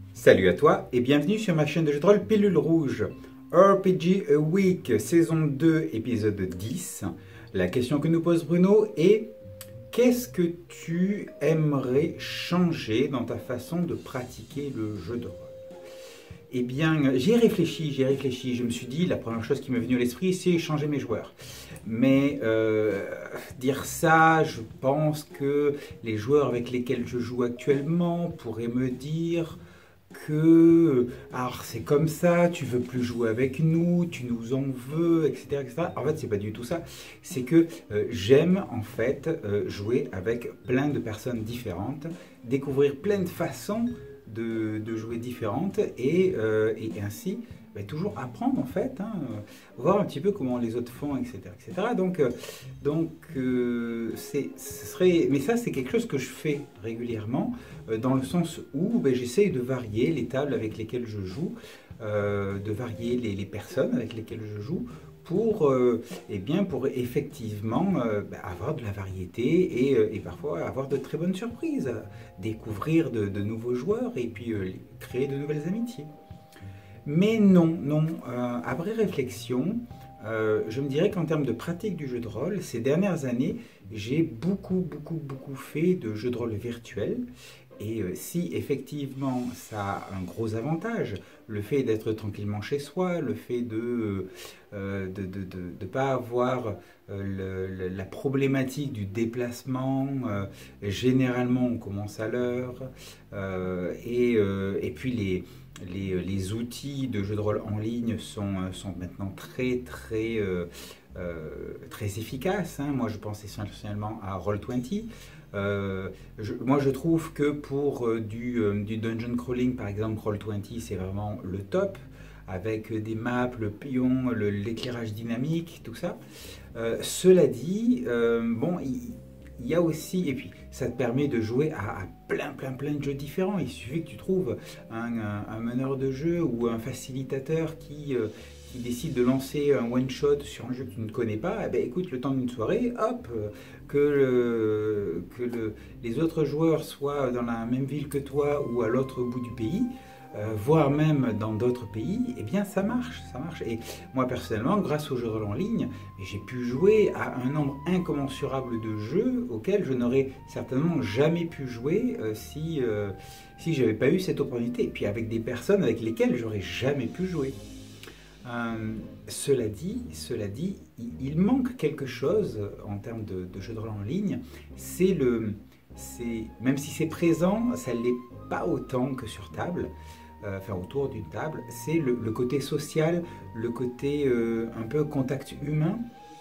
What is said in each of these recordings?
Salut à toi et bienvenue sur ma chaîne de jeux de rôle Pilule Rouge. RPG A Week, saison 2, épisode 10. La question que nous pose Bruno est: qu'est-ce que tu aimerais changer dans ta façon de pratiquer le jeu de rôle? Eh bien, j'y ai réfléchi. Je me suis dit, la première chose qui m'est venue à l'esprit, c'est changer mes joueurs. Mais dire ça, je pense que les joueurs avec lesquels je joue actuellement pourraient me dire que alors c'est comme ça, tu veux plus jouer avec nous, tu nous en veux, etc., etc. En fait, c'est pas du tout ça. C'est que j'aime en fait jouer avec plein de personnes différentes, découvrir plein de façons de jouer différentes et ainsi toujours apprendre en fait, hein, voir un petit peu comment les autres font, etc., etc. Ce serait, mais ça c'est quelque chose que je fais régulièrement dans le sens où j'essaye de varier les tables avec lesquelles je joue, de varier les personnes avec lesquelles je joue pour effectivement avoir de la variété et parfois avoir de très bonnes surprises, découvrir de nouveaux joueurs et puis créer de nouvelles amitiés. Mais non, après réflexion, je me dirais qu'en termes de pratique du jeu de rôle, ces dernières années, j'ai beaucoup fait de jeux de rôle virtuels. Et si effectivement ça a un gros avantage, le fait d'être tranquillement chez soi, le fait de ne pas avoir la problématique du déplacement, généralement on commence à l'heure, et puis les outils de jeux de rôle en ligne sont maintenant très efficaces, hein. Moi je pense essentiellement à Roll20. Moi je trouve que pour du dungeon crawling par exemple, Roll20 c'est vraiment le top, avec des maps, le pion, l'éclairage dynamique, tout ça. Cela dit, il y a aussi, et puis ça te permet de jouer à plein de jeux différents. Il suffit que tu trouves un meneur de jeu ou un facilitateur qui décide de lancer un one-shot sur un jeu que tu ne connais pas. Eh ben, écoute, le temps d'une soirée, hop, les autres joueurs soient dans la même ville que toi ou à l'autre bout du pays, voire même dans d'autres pays, eh bien ça marche. Et moi personnellement, grâce aux jeux de rôle en ligne, j'ai pu jouer à un nombre incommensurable de jeux auxquels je n'aurais certainement jamais pu jouer si j'avais pas eu cette opportunité. Et puis avec des personnes avec lesquelles j'aurais jamais pu jouer. Cela dit, il manque quelque chose en termes de jeux de rôle en ligne. Même si c'est présent, ça ne l'est pas autant que sur table. Autour d'une table, c'est le côté social, le côté un peu contact humain,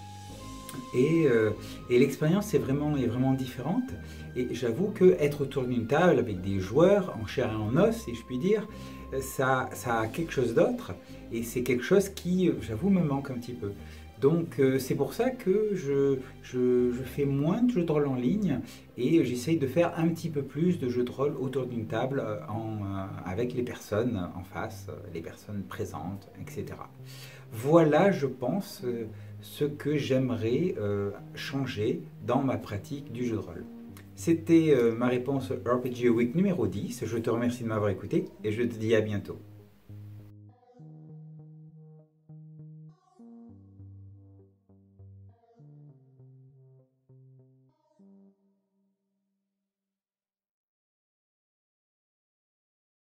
et l'expérience est vraiment différente. Et j'avoue que être autour d'une table avec des joueurs en chair et en os, si je puis dire, ça a quelque chose d'autre, et c'est quelque chose qui, j'avoue, me manque un petit peu. Donc c'est pour ça que je fais moins de jeux de rôle en ligne et j'essaye de faire un petit peu plus de jeux de rôle autour d'une table avec les personnes en face, les personnes présentes, etc. Voilà, je pense, ce que j'aimerais changer dans ma pratique du jeu de rôle. C'était ma réponse RPG Week numéro 10. Je te remercie de m'avoir écouté et je te dis à bientôt.